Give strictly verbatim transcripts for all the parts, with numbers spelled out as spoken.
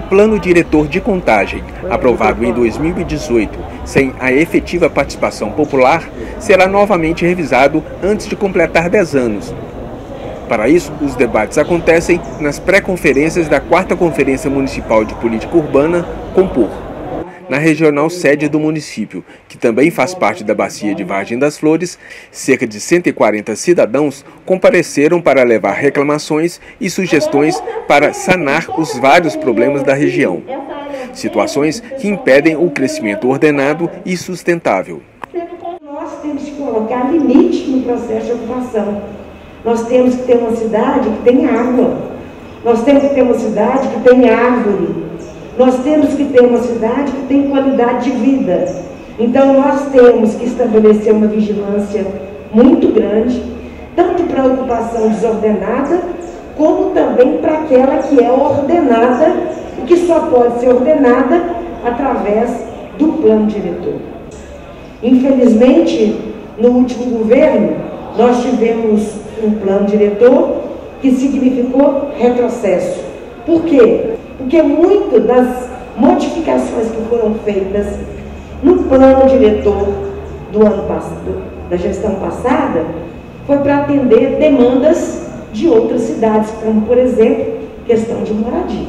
Plano Diretor de Contagem, aprovado em dois mil e dezoito, sem a efetiva participação popular, será novamente revisado antes de completar dez anos. Para isso, os debates acontecem nas pré-conferências da quarta Conferência Municipal de Política Urbana, Compor, na regional sede do município, que também faz parte da Bacia de Vargem das Flores. Cerca de cento e quarenta cidadãos compareceram para levar reclamações e sugestões para sanar os vários problemas da região. Situações que impedem o crescimento ordenado e sustentável. Nós temos que colocar limite no processo de ocupação. Nós temos que ter uma cidade que tenha água. Nós temos que ter uma cidade que tenha árvore. Nós temos que ter uma cidade que tenha qualidade de vida. Então nós temos que estabelecer uma vigilância muito grande, tanto para a ocupação desordenada, como também para aquela que é ordenada e que só pode ser ordenada através do plano diretor. Infelizmente, no último governo, nós tivemos um plano diretor que significou retrocesso. Por quê? Porque muito das modificações que foram feitas no plano diretor do ano passado, da gestão passada, foi para atender demandas de outras cidades, como, por exemplo, questão de moradia.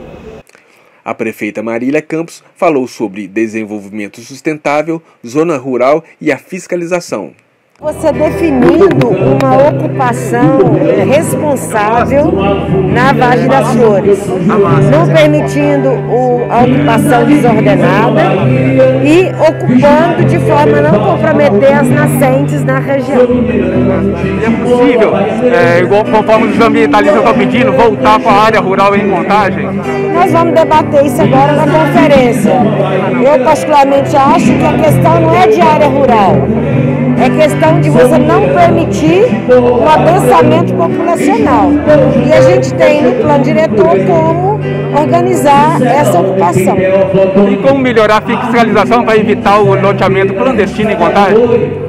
A prefeita Marília Campos falou sobre desenvolvimento sustentável, zona rural e a fiscalização. Você definindo uma ocupação responsável na Vargem das Flores, não permitindo o, a ocupação desordenada e ocupando de forma a não comprometer as nascentes na região. É possível, é, igual conforme os ambientalistas estão pedindo, voltar para a área rural em Contagem? Nós vamos debater isso agora na conferência. Eu particularmente acho que a questão não é de área rural. É questão de você não permitir o adensamento populacional. E a gente tem no plano diretor como organizar essa ocupação. E como melhorar a fiscalização para evitar o loteamento clandestino em Contagem?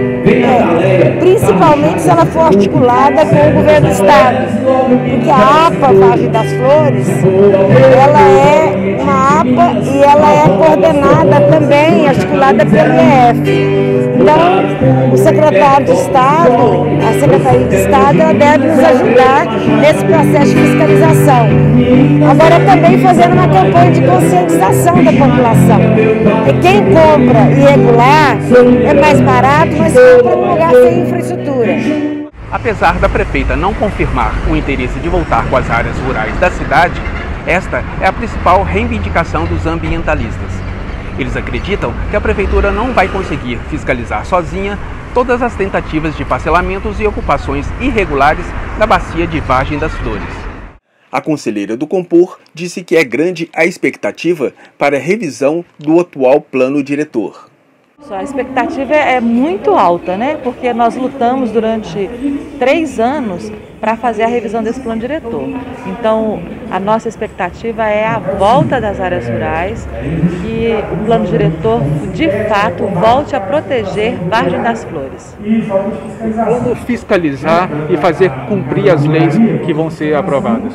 É, principalmente se ela for articulada com o governo do estado, porque a APA Vargem das Flores, ela é uma APA e ela é coordenada também, articulada pelo I E F. Então, o secretário de Estado, a Secretaria de Estado, ela deve nos ajudar nesse processo de fiscalização. Agora, também fazendo uma campanha de conscientização da população. Porque quem compra irregular é mais barato, mas compra num lugar sem infraestrutura. Apesar da prefeita não confirmar o interesse de voltar com as áreas rurais da cidade, esta é a principal reivindicação dos ambientalistas. Eles acreditam que a prefeitura não vai conseguir fiscalizar sozinha todas as tentativas de parcelamentos e ocupações irregulares da Bacia de Vargem das Flores. A conselheira do Compor disse que é grande a expectativa para a revisão do atual plano diretor. A expectativa é muito alta, né? Porque nós lutamos durante três anos para fazer a revisão desse plano diretor. Então, a nossa expectativa é a volta das áreas rurais e o plano diretor, de fato, volte a proteger Vargem das Flores. Como fiscalizar e fazer cumprir as leis que vão ser aprovadas?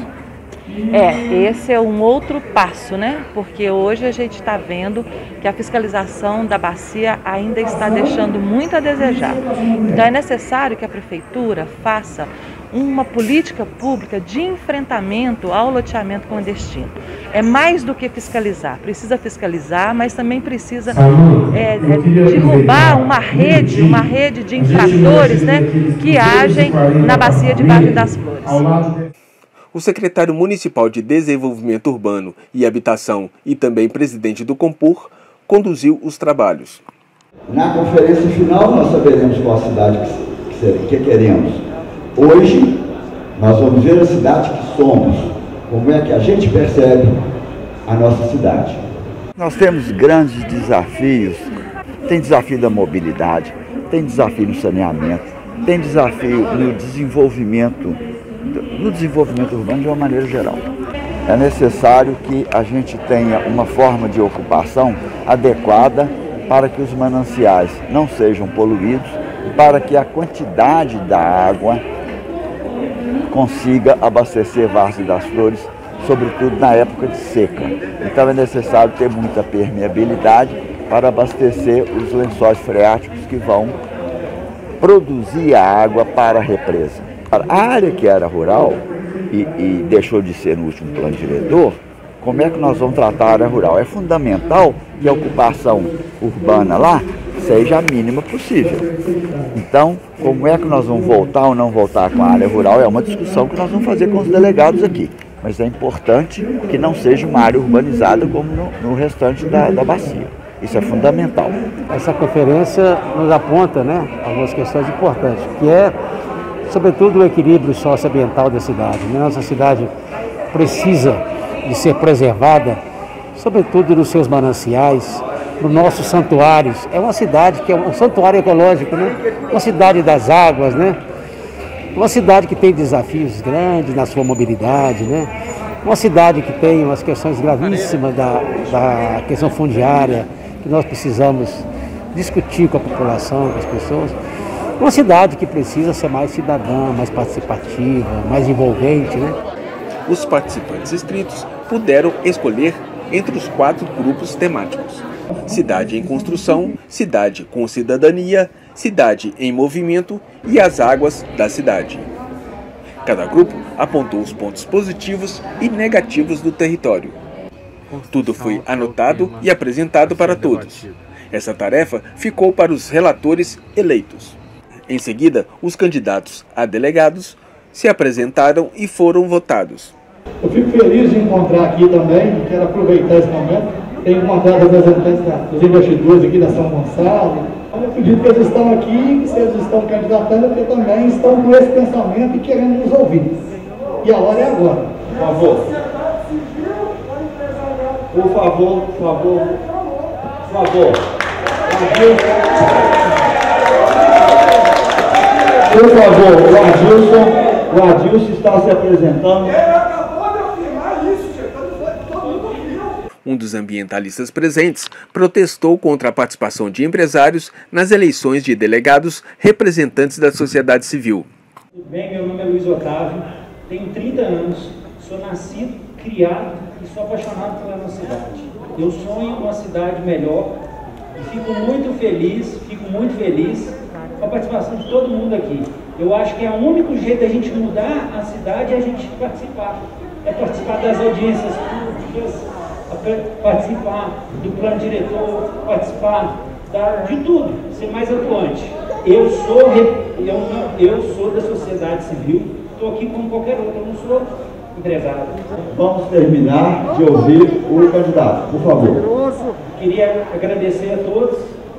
É, esse é um outro passo, né? Porque hoje a gente está vendo que a fiscalização da bacia ainda está deixando muito a desejar. Então é necessário que a prefeitura faça uma política pública de enfrentamento ao loteamento clandestino. É mais do que fiscalizar, precisa fiscalizar, mas também precisa é, é, derrubar uma rede, uma rede de infratores, né, que agem na bacia de Vargem das Flores. O secretário municipal de Desenvolvimento Urbano e Habitação e também presidente do Compor conduziu os trabalhos. Na conferência final nós saberemos qual a cidade que, que queremos. Hoje nós vamos ver a cidade que somos, como é que a gente percebe a nossa cidade. Nós temos grandes desafios, tem desafio da mobilidade, tem desafio no saneamento, tem desafio no desenvolvimento no desenvolvimento urbano de uma maneira geral. É necessário que a gente tenha uma forma de ocupação adequada para que os mananciais não sejam poluídos e para que a quantidade da água consiga abastecer Vargem das Flores sobretudo na época de seca. Então é necessário ter muita permeabilidade para abastecer os lençóis freáticos que vão produzir a água para a represa. A área que era rural e, e deixou de ser no último plano diretor, como é que nós vamos tratar a área rural? É fundamental que a ocupação urbana lá seja a mínima possível. Então, como é que nós vamos voltar ou não voltar com a área rural? É uma discussão que nós vamos fazer com os delegados aqui. Mas é importante que não seja uma área urbanizada como no, no restante da, da bacia. Isso é fundamental. Essa conferência nos aponta, né, algumas questões importantes, que é, sobretudo, o equilíbrio socioambiental da cidade. Né? Nossa cidade precisa de ser preservada, sobretudo nos seus mananciais, nos nossos santuários. É uma cidade que é um santuário ecológico, né? Uma cidade das águas, né? Uma cidade que tem desafios grandes na sua mobilidade, né? Uma cidade que tem umas questões gravíssimas da, da questão fundiária, que nós precisamos discutir com a população, com as pessoas. Uma cidade que precisa ser mais cidadã, mais participativa, mais envolvente, né? Os participantes inscritos puderam escolher entre os quatro grupos temáticos: Cidade em Construção, Cidade com Cidadania, Cidade em Movimento e as Águas da Cidade. Cada grupo apontou os pontos positivos e negativos do território. Tudo foi anotado e apresentado para todos. Essa tarefa ficou para os relatores eleitos. Em seguida, os candidatos a delegados se apresentaram e foram votados. Eu fico feliz de encontrar aqui também, quero aproveitar esse momento, tenho encontrado representantes dos investidores aqui da São Gonçalo. Eu acredito que eles estão aqui, que se eles estão candidatando, porque também estão com esse pensamento e querendo nos ouvir. E a hora é agora. Por favor. Por favor, por favor. Por favor. Por favor, o Adilson, o Adilson está se apresentando. Um dos ambientalistas presentes protestou contra a participação de empresários nas eleições de delegados representantes da sociedade civil. Tudo bem, meu nome é Luiz Otávio, tenho trinta anos, sou nascido, criado e sou apaixonado pela nossa cidade. Eu sonho com uma cidade melhor e fico muito feliz, fico muito feliz com a participação de todo mundo aqui. Eu acho que é o único jeito da gente mudar a cidade é a gente participar, é participar das audiências públicas, participar do plano diretor, participar da, de tudo, ser mais atuante. Eu sou, eu, não, eu sou da sociedade civil, estou aqui como qualquer outro, eu não sou empresário. Vamos terminar de ouvir o candidato, por favor. Queria agradecer a todos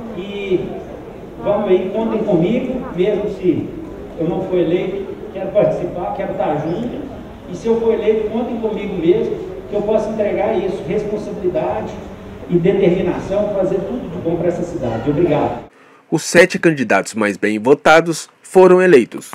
e vamos aí, contem comigo, mesmo se eu não for eleito, quero participar, quero estar junto, e se eu for eleito, contem comigo mesmo, que eu possa entregar isso, responsabilidade e determinação, fazer tudo de bom para essa cidade. Obrigado. Os sete candidatos mais bem votados foram eleitos.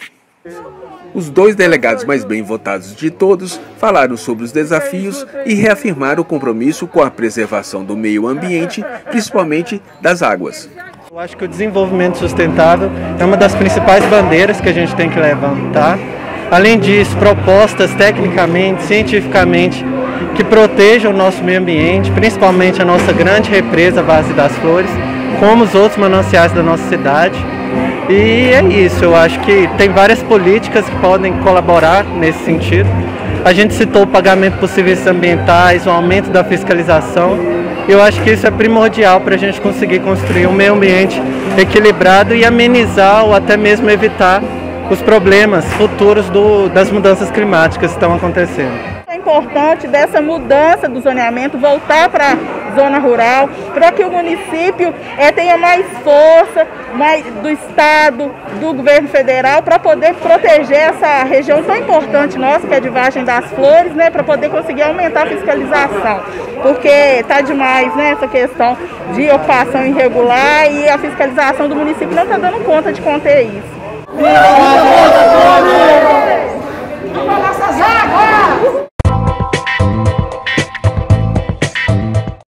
Os dois delegados mais bem votados de todos falaram sobre os desafios e reafirmaram o compromisso com a preservação do meio ambiente, principalmente das águas. Eu acho que o desenvolvimento sustentável é uma das principais bandeiras que a gente tem que levantar. Além disso, propostas tecnicamente, cientificamente, que protejam o nosso meio ambiente, principalmente a nossa grande represa Várzea das Flores, como os outros mananciais da nossa cidade. E é isso, eu acho que tem várias políticas que podem colaborar nesse sentido. A gente citou o pagamento por serviços ambientais, o aumento da fiscalização. Eu acho que isso é primordial para a gente conseguir construir um meio ambiente equilibrado e amenizar ou até mesmo evitar os problemas futuros do, das mudanças climáticas que estão acontecendo. É importante dessa mudança do zoneamento voltar para a zona rural, para que o município é, tenha mais força mais do Estado, do governo federal, para poder proteger essa região tão importante nossa, que é de Vargem das Flores, né, para poder conseguir aumentar a fiscalização, porque está demais, né, essa questão de ocupação irregular e a fiscalização do município não está dando conta de conter isso.